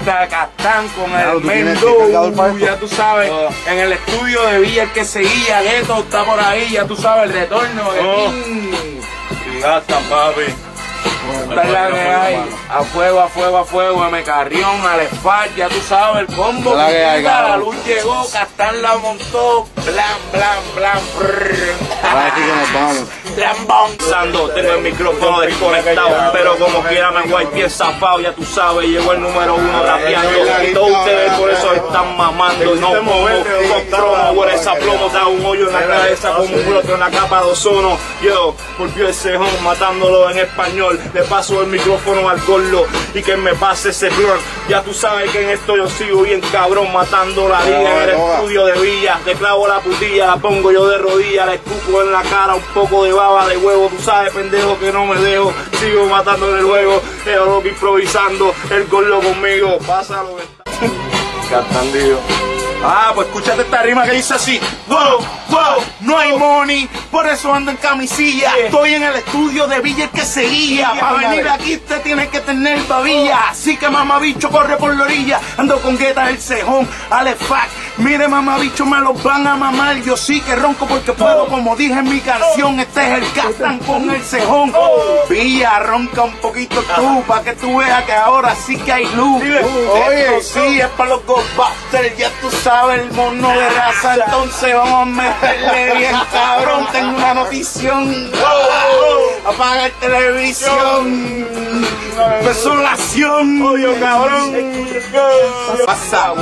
Castán con el Mendo, ya tú sabes, en el estudio de Villa el que seguía, Gueto está por ahí, ya tú sabes, el retorno de Gastan, papi. esta es la que hay, a fuego, M. Carrión, Alefat, ya tú sabes, el combo, la luz llegó, Castán la montó, blan, Ahora sí que nos vamos. Tengo el micrófono desconectado, pero como quiera me voy bien zafado, ya tú sabes, llegó el número 1 rapeando. Todos ustedes por eso están mamando, no pongo con promo, huele esa plomo, da un hoyo en la cabeza como un brote en la capa de ozono. Yo, volvió el cejón matándolo en español, le paso el micrófono al gordo y que me pase ese blunt. Ya tú sabes que en esto yo sigo bien cabrón, matando la liga en el estudio de Villa. Te clavo la putilla, la pongo yo de rodillas, le escupo en la cara un poco de baba de huevo. Tú sabes, pendejo, que no me dejo, sigo matando en el juego, el loco improvisando, el gordo conmigo. Pásalo, Castandido. Ah, pues escúchate esta rima que dice así. Wow, no hay money, por eso ando en camisilla. Estoy en el estudio de Villa el que seguía. Para venir aquí te tienes que tener babilla. Así que mamabicho corre por la orilla. Ando con Guetta, el cejón, Alefat. Mire mamabicho, me los van a mamar. Yo sí que ronco porque puedo, como dije en mi canción. Este es el Castán con el cejón. Villa, ronca un poquito tú, para que tú veas que ahora sí que hay luz. Oye, sí, es para los Ghostbusters, ya tú sabes. El mono de raza, entonces vamos a meterle bien cabrón. Tengo una notición, apaga el televisión, empezó la acción, oye cabrón. Pasa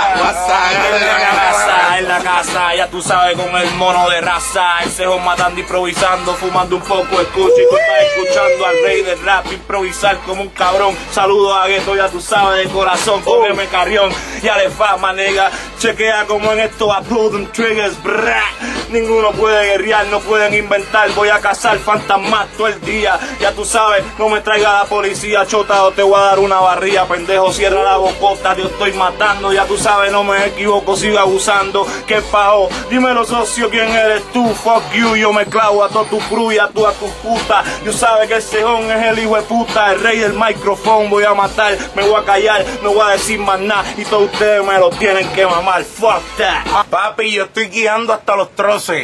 en la casa, ya tú sabes, con el mono de raza, el cejón matando, improvisando, fumando un poco, escucha y tú estás escuchando al rey del rap improvisar como un cabrón. Saludos a Gueto, ya tú sabes, de corazón, con M. Carrión y Alefat, manega. Chequea como en esto a pull them triggers, brah. Ninguno puede guerrear, no pueden inventar. Voy a cazar fantasmas todo el día. Ya tú sabes, no me traiga la policía, chota, o te voy a dar una barriga, pendejo. Cierra la bocota, yo estoy matando. Ya tú sabes, no me equivoco, sigo abusando. ¿Qué pajo? Dímelo, socio, ¿quién eres tú? Fuck you, yo me clavo a toda tu crew y a toda tu puta. Yo sabes que el cejón es el hijo de puta, el rey del micrófono. Voy a matar, me voy a callar, no voy a decir más nada. Y todos ustedes me lo tienen que mamar. Fuck that. Papi, yo estoy guiando hasta los troces.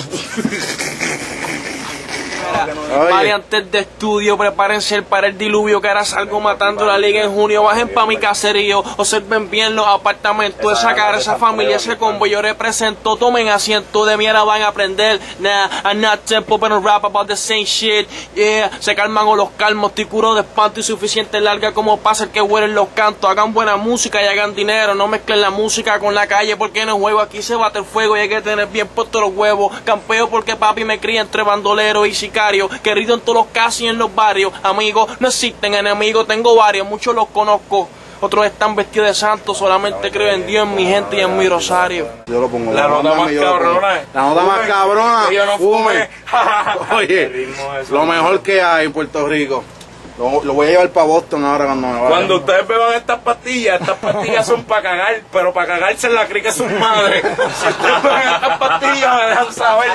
Variantes de estudio, prepárense para el diluvio, que ahora salgo matando la liga en junio. Bajen pa' mi caserío, observen bien los apartamentos, esa cara, esa familia, ese combo yo represento. Tomen asiento, de mierda van a aprender. Nah, I'm not tempo, but I rap about the same shit. Yeah, se calman o los calmos, estoy curo de espanto y suficiente larga como pasa el que huelen los cantos. Hagan buena música y hagan dinero, no mezclen la música con la calle, porque en el juego aquí se bate el fuego y hay que tener bien puestos los huevos. Campeo porque papi me cría entre bandoleros y sicarios, querido en todos los casos y en los barrios. Amigos, no existen enemigos, tengo varios, muchos los conozco. Otros están vestidos de santos, solamente creo en Dios, en mi gente y en mi rosario. Yo lo pongo. La nota más cabrona. La nota más cabrona. Yo no fume. Oye, lo mejor que hay en Puerto Rico. Lo voy a llevar para Boston ahora cuando me vaya. Cuando ustedes beban estas pastillas son para cagar, pero para cagarse en la crica de sus madres. Si ustedes beban estas pastillas me dejan saber.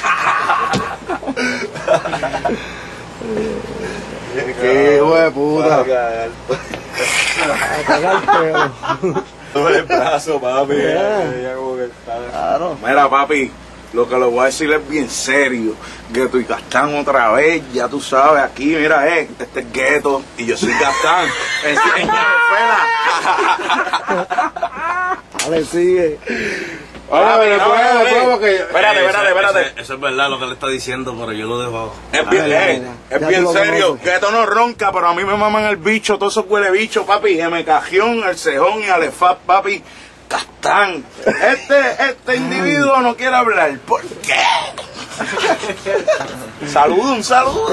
Qué hijo de puta. Todo el brazo, papi. Claro. Mira, papi, lo que le voy a decir es bien serio. Gueto y Castán otra vez, ya tú sabes, aquí, mira, este es Gueto y yo soy Castán. Dale, sigue. Espérate. Eso es verdad lo que le está diciendo, pero yo lo dejo. Es bien serio. Gueto no ronca, pero a mí me maman el bicho, todos esos huele bicho, papi. M. Carrión, el cejón y Alefat, papi. Castán. Este individuo no quiere hablar. ¿Por qué? Un saludo.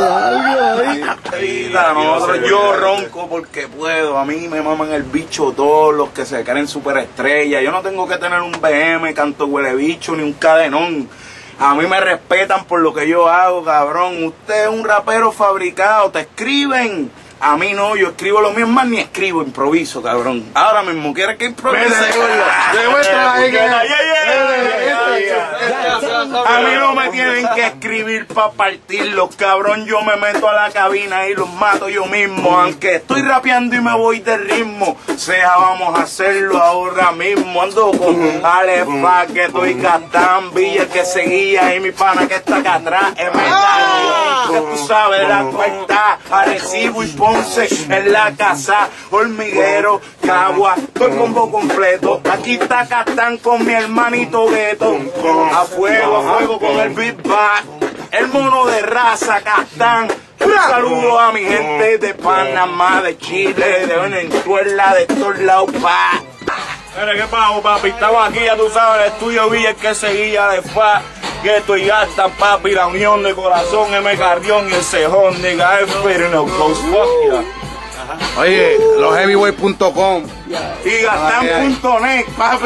Yo ronco porque puedo. A mí me maman el bicho todos los que se creen superestrellas. Yo no tengo que tener un BM, canto huele bicho, ni un cadenón. A mí me respetan por lo que yo hago, cabrón. Usted es un rapero fabricado, te escriben. A mí no, yo escribo lo mismo, más ni escribo, improviso, cabrón. Ahora mismo, ¿quieres que improvise? Demuestra ahí que A mí no me tienen que escribir para partirlos, cabrón. Yo me meto a la cabina y los mato yo mismo. Aunque estoy rapeando y me voy de ritmo, sea, vamos a hacerlo ahora mismo. Ando con Alex Paqueto y Catán Villa, el que seguía, y mi pana que está acá atrás es Medallón. Que tú sabes, la cuenta, Arecibo y Ponce en la casa, Hormiguero, Cagua, todo el combo completo. Aquí está Catán con mi hermanito Gueto. A fuego con el Big Bang. El mono de raza, Catán. Un saludo a mi gente de Panamá, de Chile, de Venezuela, de todos lados, pa. Mira, ¿qué pasó, papi? Estamos aquí, ya tú sabes, el estudio Villa, el que seguía de Fa, Gueto y Gasta, papi, la unión de corazón, M. Carrión y el cejón, nigga, pero no goes fuck ya. Oye, losheavyweight.com y Gastán.net, papi,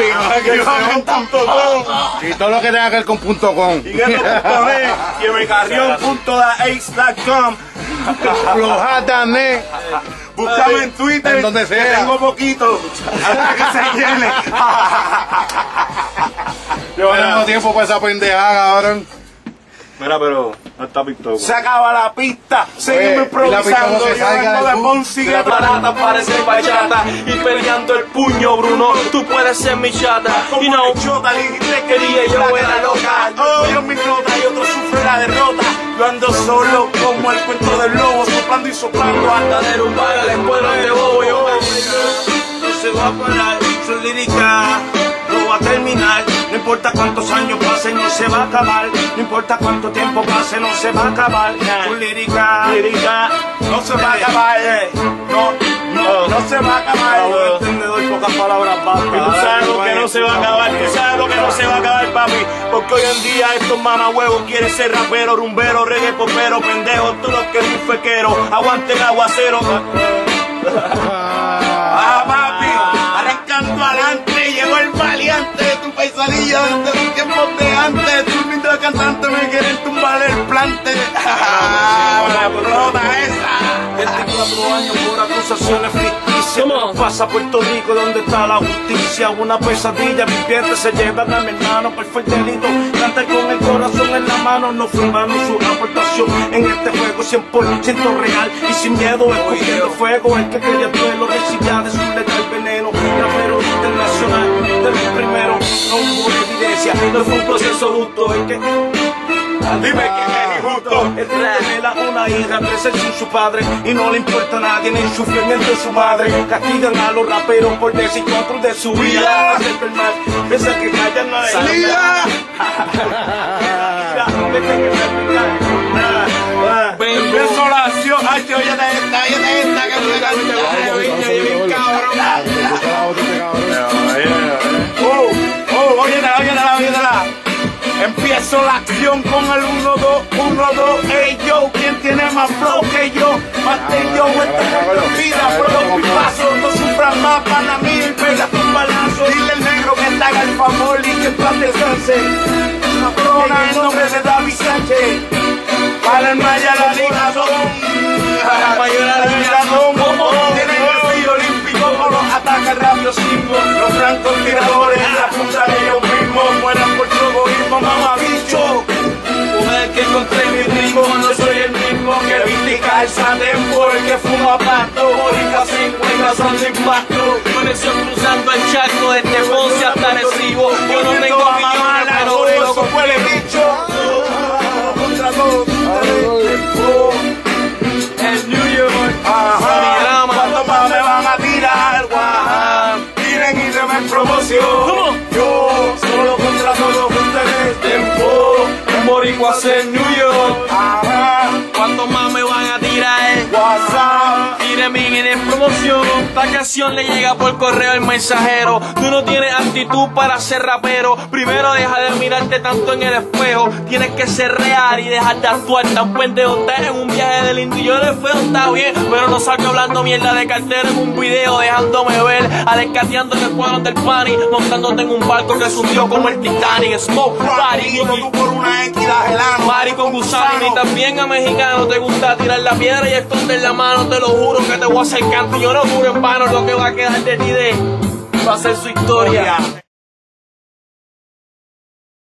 y todo lo que tenga que ver con .com y Gueto.net y mcarrión.dace.com. Flojata.net. Búscame en Twitter, en donde sea. Que tengo poquito hasta que se llene. Yo no tengo tiempo para esa pendejada, cabrón. Mira, pero no está picto. Se acaba la pista, seguimos improvisando. Se salga de Ponce La barata parece bachata y peleando el puño, Bruno. Tú puedes ser mi chata. Y no, Chota, dijiste que dije yo era loca. Yo mi nota y otro sufre la derrota. Yo ando solo como el cuento del lobo, soplando y soplando hasta derrumbar a la escuela de bobo. no se va a parar, su lírica no va a terminar. No importa cuántos años pasen, no se va a acabar. No importa cuánto tiempo pase, no se va a acabar. Su lírica no se va a acabar. No se va a acabar. Entendedor, pocas palabras, papi. Tú sabes lo que no se va a acabar, tú sabes lo que no se va a acabar, papi. Porque hoy en día estos mamahuevos quieren ser rapero, rumbero, reggae, popero, pendejos, todos los que son fequeros. Aguanten aguacero. Papi, arrancando adelante, llegó el valiente de tu paisanilla desde los tiempos de antes. Tú mientras cantante me quieren tumbar el plante. La brota esa. 24 años por acusaciones ficticias. Pasa a Puerto Rico donde está la justicia. Una pesadilla, mis pies se llevan a mi hermano por fue el delito. Canta con el corazón en la mano, no fue en vano su aportación en este juego 100% real y sin miedo, escogiendo fuego. El que quería duelo recibía de su letal veneno. Rapero internacional, de los primeros, no hubo evidencia, no fue un proceso justo. El que dime que es injusto. El revela una hija, crece sin su padre y no le importa a nadie ni el sufrimiento de su madre. Castigan a los raperos por decir control de su vida. Hacer el mal, piensa que callan a la salida. Empiezo la acción. Ay, te oye de esta, que me óyetela. Empiezo la acción con el 1, 2, 1, 2, ey yo, ¿quién tiene más flow que yo? Mate yo, esta vida, bro, mi paso, no sufran más, para mí, pega un balazo. Dile el negro que te haga el favor y que en paz descanse. Cabrona, en nombre de David Sánchez, para el Maya la ligazón, para el Maya la ligazón, tienen el frío olímpico con los ataques rabiosismos, los francos tiradores en la punta de ellos mismos, mueran por su egoísmo, mamabicho. Mujer que encontré mi ritmo, no soy el mismo que viste calza tempo, el que fuma pasto, boricua 50 son sin pasto. Conexión cruzando el charco desde Ponce hasta Arecibo. Yo no tengo millones, pero veo con huele bicho. Contra todos el New York. ¿Cuánto más me van a tirar? Tiren y denme promoción. Yo solo contra todos ustedes. Tempo, en boricua en New York. ¿Cuánto más me van a tirar? WhatsApp. Tírenme en promoción. Esta canción le llega por correo al mensajero. Tú no tienes actitud para ser rapero. Primero deja de mirarte tanto en el espejo. Tienes que ser real y dejar de actuar tan pendejo. Estás en un viaje del indio y yo de feo, está bien, pero no salgo hablando mierda de cartera en un video, dejándome ver, alecateando en el cuadro del party, montándote en un barco que se hundió como el Titanic. Smoke, party, tú por una equidad gelano. Party con gusano y también a mexicano. Te gusta tirar la piedra y esconder la mano. Te lo juro que te voy a hacer canto. Yo no juro en vano, lo que va a quedar de ti va a ser su historia.